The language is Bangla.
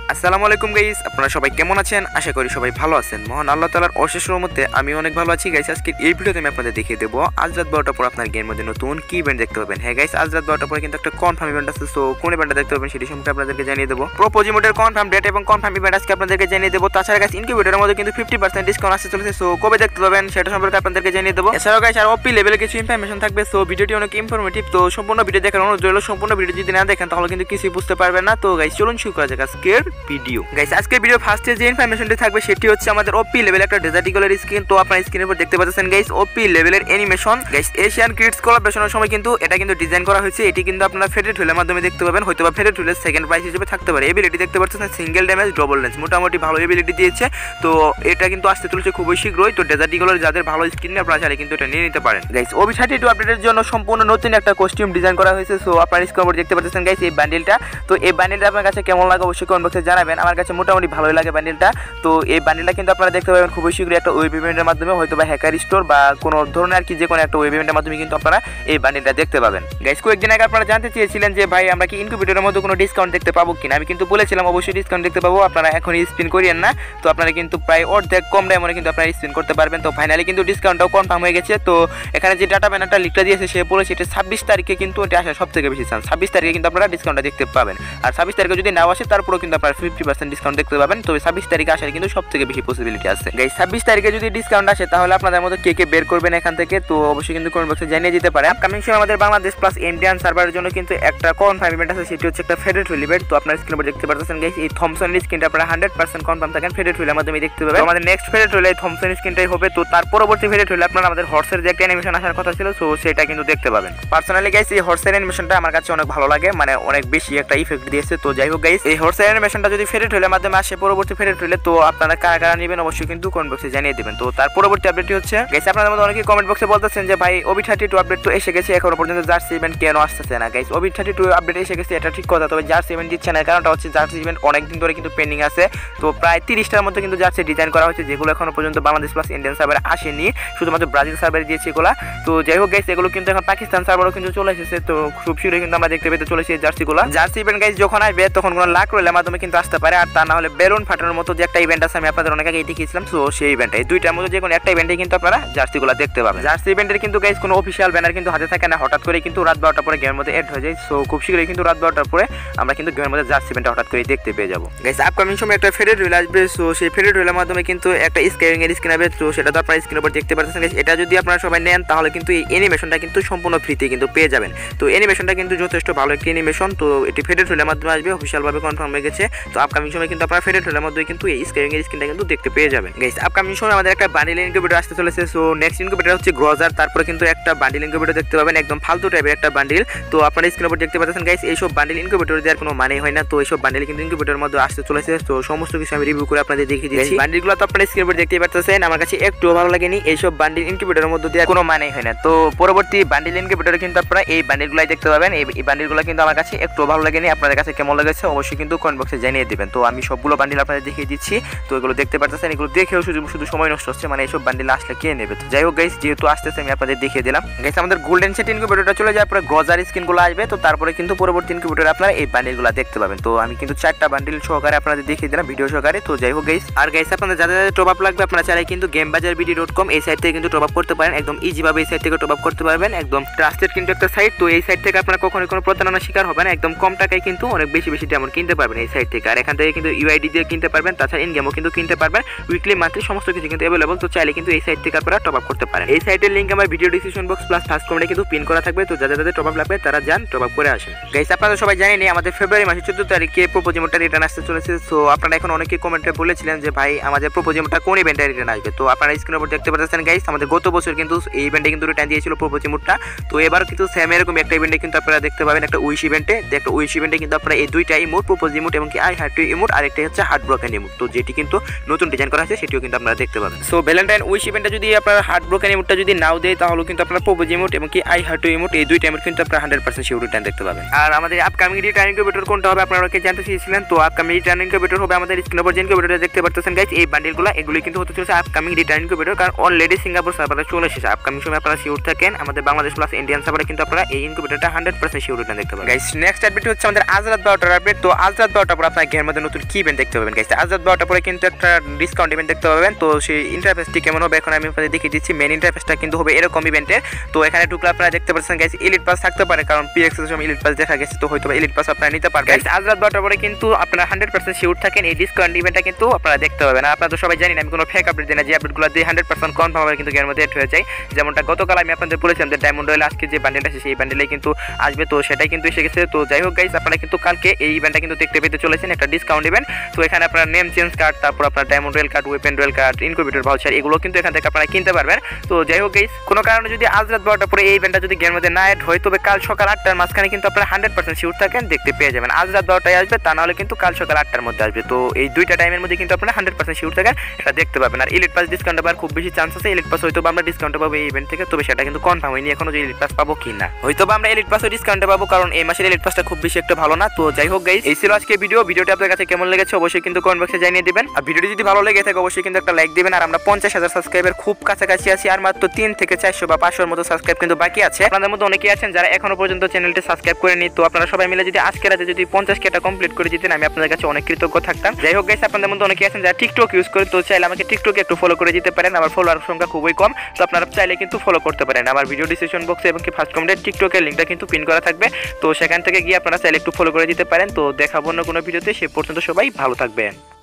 আসসালামু আলাইকুম গাইস, আপনারা সবাই কেমন আছেন? আশা করি সবাই ভালো আছেন। মহান আল্লাহ তাআলার অশেষ রহমতে আমি অনেক ভালো আছি গাইস। আজকে এই ভিডিওতে আমি আপনাদের দেখিয়ে দেবো আজ রাত 12টার পর আপনার গেমের মধ্যে নতুন কি ইভেন্ট দেখতে পাবেন। হ্যাঁ গাইস, আজ রাত 12টার পরে কিন্তু একটা কনফার্ম ইভেন্ট আছে। সো কোন ইভেন্টটা দেখতে পাবেন সেটি সম্পর্কে আপনাদেরকে জানিয়ে দেবো। প্রোপোজ ইমোটের কনফার্ম ডেট এবং কনফার্ম ইভেন্ট আজকে আপনাদেরকে জানিয়ে দেবো। তাছাড়া গাইস ইনকিউবেটরের মধ্যে কিন্তু 50% ডিসকাউন্ট আসতে চলেছে। সো কবে দেখতে পাবেন সেটা সম্পর্কে আপনাদেরকে জানিয়ে দেবো। এছাড়াও গাইস আর ওপি লেভেলে কিছু ইনফরমেশন থাকবে। সো ভিডিওটি অনেক ইনফরমেটিভ, তো সম্পূর্ণ ভিডিও দেখার অনুরোধ রইল। সম্পূর্ণ ভিডিও যদি না দেখেন তাহলে কিন্তু কিছুই বুঝতে পারবেন না। তো গাইস চলুন শুরু করা যাক আজকের ভিডিও। গাইস আজকের ভিডিও ফার্স্টে যে ইনফরমেশনটি থাকবে সেটি হচ্ছে আমাদের ওপি লেভেল একটা ডেজার্ট ইগলের স্কিন। তো আপনারা স্ক্রিনের উপর দেখতে পাচ্ছেন গাইস ওপি লেভেলের অ্যানিমেশন। গাইস এশিয়ান কিডস কোলাবরেশনের সময় কিন্তু এটা কিন্তু ডিজাইন করা হয়েছে। এটি কিন্তু আপনারা ফেডেড হুইলের মাধ্যমে দেখতে পাবেন, হয়তোবা ফেডেড হুইলের সেকেন্ড প্রাইস হিসেবে থাকতে পারে। এবিলিটি দেখতে পাচ্ছেন সিঙ্গেল ড্যামেজ ডবল রেঞ্জ, মোটামুটি ভালো এবিলিটি দিয়েছে। তো এটা কিন্তু আসতে চলেছে খুবই শীঘ্রই। তো ডেজার্ট ইগলের যাদের ভালো স্কিন নেই আপনারা চাইলে কিন্তু এটা নিয়ে নিতে পারেন। গাইস ওবি 32 আপডেটের জন্য সম্পূর্ণ নতুন একটা কস্টিউম ডিজাইন করা হয়েছে। সো আপনারা স্ক্রিনের উপর দেখতে পাচ্ছেন গাইস এই বান্ডেলটা। তো এই বান্ডেলটা আপনার কাছে কেমন লাগে অবশ্যই কমেন্ট বক্সে জানাবেন। আমার কাছে মোটামুটি ভালোই লাগে বান্ডেলটা। তো এই বান্ডেলটা কিন্তু আপনারা দেখতে পাবেন খুবই শীঘ্রই একটা ওয়েব ইভেন্টের মাধ্যমে, হয়তো বা হ্যাকার স্টোর বা কোনো ধরনের আর কি যে কোনো একটা ওয়েব ইভেন্টের মাধ্যমে কিন্তু আপনারা এই বান্ডেলটা দেখতে পাবেন। গাইস কয়েকদিন আগে আপনারা জানতে চেয়েছিলেন যে ভাই আমরা কি ইনকিউবেটরের মধ্যে কোনো ডিসকাউন্ট দেখতে পাবো কিনা। আমি কিন্তু বলেছিলাম অবশ্যই ডিসকাউন্ট দেখতে পাবো। আপনারা এখন স্পিন করিয়েন না। তো আপনারা কিন্তু প্রায় অর্ধেক কম ডায়মন্ডে কিন্তু আপনারা স্পিন করতে পারবেন। তো ফাইনালি কিন্তু ডিসকাউন্টটাও কনফার্ম হয়ে গেছে। তো এখানে যে ডাটা ব্যানারটা লিখটা দিয়েছে সে বলেছে এটা 26 তারিখে কিন্তু এটা আসার সবথেকে বেশি চান্স। 26 তারিখে কিন্তু আপনারা ডিসকাউন্টটা দেখতে পাবেন। আর 26 তারিখে যদি নাও আসে তারপরেও কিন্তু আপনারা 50% ডিসকাউন্ট দেখতে পাবেন। তবে 26 তারিখে আসার কিন্তু সবথেকে বেশি পসিবিলিটি আছে। গাইস 26 তারিখে যদি ডিসকাউন্ট আসে তাহলে আপনাদের মধ্যে কে কে বের করবেন এখান থেকে, তো অবশ্যই কিন্তু কমেন্ট বক্সে জানিয়ে দিতে পারে। আপকামিং সময় আমাদের বাংলাদেশ প্লাস ইন্ডিয়ান সার্ভারের জন্য কিন্তু একটা কনফার্ম ইভেন্ট আছে, সেটি হচ্ছে একটা ফেডেড হুইল ইভেন্ট। তো আপনারা স্ক্রিনের উপর দেখতে পাচ্ছেন গাইস এই থমসনের স্কিনটা আপনারা 100% কনফার্ম থাকেন ফেডেড হুইলের মাধ্যমে দেখতে পাবেন। আমাদের নেক্সট ফেডেড হুইল এই থমসন স্কিনটাই হবে। তো তার পরবর্তী ফেডেড হুইল আপনারা আমাদের হর্সের যে একটা অ্যানিমেশন আসার কথা ছিল সো সেটা কিন্তু দেখতে পাবেন। পার্সোনালি গাইস এই হর্সের অ্যানিমেশনটা আমার কাছে অনেক ভালো লাগে, মানে অনেক বেশি একটা ইফেক্ট দিয়েছে। তো যাই হোক গাইস এই হর্সের অ্যানিমেশনটা যদি ফেডেড হুইলের মাধ্যমে আসে পরবর্তী ফেডেড হুইলে, তো আপনারা কারা কারা নেবেন অবশ্যই কিন্তু কমেন্ট বক্সে জানিয়ে দিবেন। তো তার পরবর্তী আপডেটটি হচ্ছে গাইস আপনাদের মধ্যে অনেকেই কমেন্ট বক্সে বলতেছেন যে ভাই ওবি 32 আপডেট তো এসে গেছে, এখনো পর্যন্ত জার্সি ইভেন্ট কেন আসতেছে না। গাইস ওবি 32 আপডেট এসে গেছে এটা ঠিক কথা, তবে জার্সি ইভেন্ট দিচ্ছে না। কারণটা হচ্ছে জার্সি ইভেন্ট অনেকদিন ধরে কিন্তু পেন্ডিং আছে। তো প্রায় 30টার মধ্যে কিন্তু জার্সি ডিজাইন করা হয়েছে, যেগুলো এখনো পর্যন্ত বাংলাদেশ প্লাস ইন্ডিয়ান সার্ভারে আসেনি, শুধুমাত্র ব্রাজিল সার্ভারে দিয়েছে এগুলা। তো যাই হোক গাইস এগুলো কিন্তু এখন পাকিস্তান সার্ভারও কিন্তু চলে এসেছে। তো খুব শীঘ্রই কিন্তু আমরা দেখতে পেতে চলেছি এই জার্সিগুলো। জার্সি ইভেন্ট গাইস যখন আসবে তখন কোনো লাক রোলের মাধ্যমে কিন্তু আসতে পারে, আর তা না হলে বেলুন ফাটানোর মতো যে একটা ইভেন্ট আছে আমি আপনাদের অনেক আগে দেখিয়েছিলাম। তো সেই ইভেন্ট এই দুইটার মধ্যে যে কোনো একটা ইভেন্টে কিন্তু আপনারা জার্সিগুলো দেখতে পাবেন। জার্সি ইভেন্টের কিন্তু গাইস কোনো অফিসিয়াল ব্যানার কিন্তু হাতে থাকে না, হঠাৎ করে কিন্তু রাত 12টার পরে গেমের মধ্যে এড হয়ে যায়। সো খুব শীঘ্রই কিন্তু রাত 12টার পরে আমরা কিন্তু গেমের মধ্যে জার্সি ইভেন্টটা হঠাৎ করে দেখতে পেয়ে যাবো। গাইস আপকামিং সময় একটা ফেডেড হুইল আসবে। সো সেই ফেডেড হুইলের মাধ্যমে কিন্তু একটা স্কেলিং এর স্কিন আসবে। তো সেটা তো আপনারা স্ক্রিনের উপর দেখতে পাচ্ছেন গাইস। এটা যদি আপনারা সবাই নেন তাহলে কিন্তু এই অ্যানিমেশনটা কিন্তু সম্পূর্ণ ফ্রিতে কিন্তু পেয়ে যাবেন। তো অ্যানিমেশনটা কিন্তু যথেষ্ট ভালো একটি অ্যানিমেশন। তো এটি ফেডেড হুইলের মাধ্যমে আসবে, অফিসিয়াল ভাবে কনফার্ম হয়ে গেছে। তো আপকামিং সময় কিন্তু আপনারা ফেডেড হুইলের মধ্যে কিন্তু এই স্কেলিং এর স্কিনটা কিন্তু দেখতে পেয়ে যাবেন। গাইস আপকামিং সময় আমাদের একটা বান্ডিল ইনকিউবেটর আসতে চলেছে। সো নেক্সট ইনকিউবেটর হচ্ছে গ্রজার, তারপরে কিন্তু একটা বান্ডিল ইনকিউবেটর দেখতে পাবেন, একদম ফালতু টাইপের একটা বান্ডিল। তো আপনারা স্ক্রিনের উপর দেখতে পাচ্ছেন গাইস এইসব বান্ডিল ইনকিউবেটর দেওয়ার কোনো মানে হয় না। তো এইসব বান্ডিল কিন্তু ইনকিউবেটরের মধ্যে আসতে চলেছে। তো সমস্ত কিছু আমি রিভিউ করে আপনাদের দেখিয়ে দিয়েছি। বান্ডিলগুলো তো আপনারা স্ক্রিনের উপর দেখতে পাচ্ছেন, আমার কাছে একটু ভালো লাগেনি। এইসব বান্ডিল ইনকিউবেটরের মধ্যে দেওয়ার কোনো মানে হয় না। তো পরবর্তী বান্ডিল ইনকিউবেটরে কিন্তু আপনারা এই বান্ডিলগুলাই দেখতে পাবেন। এই বান্ডিলগুলো কিন্তু আমার কাছে একটু ভালো লাগেনি। আপনাদের কাছে কেমন লেগেছে অবশ্যই কিন্তু কমেন্ট বক্সে জানিয়ে দিবেন। তো আমি সবগুলো বান্ডিল আপনাদের দেখিয়ে দিচ্ছি। তো এগুলো দেখতে পাচ্ছেন, এগুলো দেখেও শুধু সময় নষ্ট হচ্ছে, মানে এইসব বান্ডিল আসলে কে নেবে। তো যাই হোক গাইস যেহেতু আসতেছে আমি আপনাদের দেখিয়ে দিলাম। গাইস আমাদের গোল্ডেন সেট ইনকিউবেটরটা চলে যাওয়ার পরে গ্রজার স্কিনগুলো আসবে। তো তারপরে কিন্তু পরবর্তী ইনকিউবেটরে আপনারা এই বান্ডিলগুলো দেখতে পাবেন। তো আমি কিন্তু 4টা বান্ডিল সহকারে আপনাদের দেখিয়ে দিলাম ভিডিও সহকারে। তো যাই হোক গাইস আর গাইস আপনাদের যাদের টপ আপ লাগবে আপনারা চাইলে কিন্তু gamebazarbd.com এই সাইট থেকে কিন্তু টপ আপ করতে পারেন। একদম ইজি ভাবে এই সাইট থেকে টপ আপ করতে পারবেন। একদম ট্রাস্টেড কিন্তু একটা সাইট। তো এই সাইট থেকে আপনারা কখনোই কোনো প্রতারণার শিকার হবেন না। একদম কম টাকায় কিন্তু অনেক বেশি ডায়মন্ড কিনতে পারবেন এই সাইট থেকে। আর এখান থেকে কিন্তু ইউআইডি দিয়ে কিনতে পারবেন, তাছাড়া ইন গেমও কিন্তু কিনতে পারবেন। উইকলি মান্থলি সমস্ত কিছু কিন্তু অ্যাভেলেবল। তো চাইলে কিন্তু এই সাইট থেকে আপনারা টপ আপ করতে পারেন। এই সাইটের লিংক আমার video description box plus first কমেন্টে কিন্তু পিন করা থাকবে। তো যাদের টপ আপ লাগবে তারা যান টপ আপ করে আসেন। গাইস আপনারা সবাই জানেন আমাদের ফেব্রুয়ারি মাসের 14 তারিখে প্রোপোজ ইমোটটা রিটার্ন আসতে চলেছে। সো আপনারা এখন অনেকে কমেন্টে বলেছিলেন যে ভাই আমাদের প্রোপোজ ইমোটটা কোন ইভেন্টে রিটার্ন আসবে। তো আপনারা স্ক্রিনের উপর দেখতে পাচ্ছেন গাইস আমাদের গত বছর কিন্তু এই ইভেন্টে কিন্তু রিটার্ন দিয়েছিল প্রোপোজ ইমোটটা। তো এবার কিন্তু সেম এরকম একটা ইভেন্টে কিন্তু আপনারা দেখতে পাবেন, একটা উইশ ইভেন্টে। একটা উইশ ইভেন্টে কিন্তু আপনারা এই দুইটা ইমোট প্রোপোজ ইমোট এবং কি আই হার্ট টু ইমোট আর একটা হচ্ছে হার্ট ব্রোকেন ইমোট। তো যেটি কিন্তু নতুন ডিজাইন করা হয়েছে সেটিও কিন্তু আপনারা দেখতে পাবেন। সো ভ্যালেন্টাইন উইশ ইভেন্টে যদি আপনারা হার্ট ব্রোকেন ইমোটটা যদি নাও দেয় তাহলে কিন্তু আপনারা প্রোপোজ ইমোট এবং কি আই হার্ট টু ইমোট এই দুইটা ইমোট কিন্তু আপনারা 100% শিওর রিটার্ন দেখতে পাবেন। আর আমাদের আপকামিং রিটার্ন ইনকিউবেটর কোনটা হবে আপনারা কি জানতে চেয়েছিলেন। তো আপকামিং রিটার্ন ইনকিউবেটর হবে আমাদের স্ক্রিনের উপর যে ইনকিউবেটরটা দেখতে পাচ্ছেন গাইস এই বান্ডিলগুলো এগুলি কিন্তু হতে চলেছে আপকামিং রিটার্ন ইনকিউবেটর। কারণ অলরেডি সিঙ্গাপুর সার্ভারে চলে এসেছে। আপকামিং সময় আপনারা শিওর থাকেন আমাদের বাংলাদেশ প্লাস ইন্ডিয়ান সার্ভারে কিন্তু আপনারা এই ইনকিউবেটরটা 100% শিওর রিটার্ন দেখতে পাবেন। গাইস নেক্সট আপডেট হচ্ছে আমাদের আজ রাত 12টার আপডেট। তো আজ রাত 12টার পর আপনারা আপনার গেমের মধ্যে নতুন কি ইভেন্ট দেখতে পাবেন গাইস। আজ রাত 12টার পরে কিন্তু একটা ডিসকাউন্ট ইভেন্ট দেখতে পাবেন। তো সেই ইন্টারফেসটি কেমন হবে এখন আমি আপনাদের দেখিয়ে দিচ্ছি। মেন ইন্টারফেসটা কিন্তু হবে এরকম ইভেন্টের। তো এখানে ঢুকলে আপনারা দেখতে পাচ্ছেন গাইস এলিট পাস থাকতে পারে, কারণ পিএক্স এর সময় এলিট পাস দেখা গেছে, তো হয়তো এলিট পাস আপনারা নিতে পারবেন গাইস। আজ রাত 12টার পরে কিন্তু আপনারা 100% শিওর থাকেন এই ডিসকাউন্ট ইভেন্টটা কিন্তু আপনারা দেখতে পাবেন। আর আপনারা তো সবাই জানেন আমি কোনো ফেক আপডেট দিই না, যে আপডেটগুলো দিয়ে 100% কনফার্ম হবে কিন্তু গেমের মধ্যে এড হয়ে যায়। যেমনটা গতকাল আমি আপনাদের বলেছিলাম যে ডায়মন্ড রয়্যাল আজকে যে বান্ডেলটা আছে সেই বান্ডেলেই কিন্তু আসবে, তো সেটাই কিন্তু এসে গেছে। তো যাই হোক গাইস, আপনারা কিন্তু কালকে এই ইভেন্টটা কিন্তু দেখতে পেতে চলেছেন, একটা ডিসকাউন্ট ইভেন্ট। তো এখানে আপনারা নেম চেঞ্জ কার্ড, তারপর আপনার diamond royal card, weapon royal card, incubator voucher, এগুলো কিন্তু এখান থেকে আপনারা কিনতে পারবেন। তো যাই হোক গাইস, কোনো কারণে যদি আজ রাত 12টার পরে এই ইভেন্টটা যদি গেমের মধ্যে না অ্যাড হয়, তবে কাল সকাল 8টার মাঝখানে কিন্তু আপনারা 100% শিওর থাকেন দেখতে পেয়ে যাবেন। আজ রাত 12টায় আসবে, তা নাহলে কিন্তু কাল সকাল 8টার মধ্যে আসবে। তো এই দুইটা টাইমের মধ্যে কিন্তু আপনারা 100% শিওর থাকেন এটা দেখতে পাবেন। আর এলিট পাস ডিসকাউন্ট পাওয়ার খুব বেশি চান্স আছে। এলিট পাস হয়তো আমরা ডিসকাউন্ট পাবো এই ইভেন্ট থেকে, তবে সেটা কিন্তু কনফার্ম হয়নি এখনো যে এলিট পাস পাবো কিনা। হয়তো আমরা এলিট পাসও ডিসকাউন্ট পাবো, কারণ এই মাসের এলিট পাসটা খুব বেশি একটা ভালো না। তো যাই হোক গাইস, এই ছিল আজকে ভিডিওটি আপনাদের কাছে কেমন লেগেছে অবশ্যই কিন্তু কমেন্ট বক্সে জানিয়ে দিবেন। আর ভিডিওটি যদি ভালো লেগে থাকে অবশ্যই কিন্তু একটা লাইক দিবেন। আর আমরা 50,000 সাবস্ক্রাইবার খুব কাছাকাছি আছি, আর মাত্র 3 থেকে 400 বা 500 এর মতো সাবস্ক্রাইব কিন্তু বাকি আছে। আপনাদের মধ্যে অনেকেই আছেন যারা এখনো পর্যন্ত চ্যানেলটি সাবস্ক্রাইব করেনি। তো আপনারা সবাই মিলে যদি আজকে রাতে যদি 50Kটা কমপ্লিট করে দিতেন, আমি আপনাদের কাছে অনেক কৃতজ্ঞ থাকতাম। যাই হোক গাইস, আপনাদের মধ্যে অনেকেই আছেন যারা টিকটক ইউজ করে, তো চাইলে আমাকে টিকটকে একটু ফলো করে দিতে পারেন। আমার ফলোয়ার সংখ্যা খুবই কম, তো আপনারা চাইলে কিন্তু ফলো করতে পারেন। আমার ভিডিও ডিসক্রিপশন বক্সে এবং কি ফার্স্ট কমেন্টে টিকটকের লিঙ্কটা কিন্তু পিন করা থাকবে, তো সেখান থেকে গিয়ে আপনারা চাইলে একটু ফলো করে দিতে পারেন। তো দেখাবো অন্য কোনো ভিডিওতে, সে পর্যন্ত সবাই ভালো থাকবেন।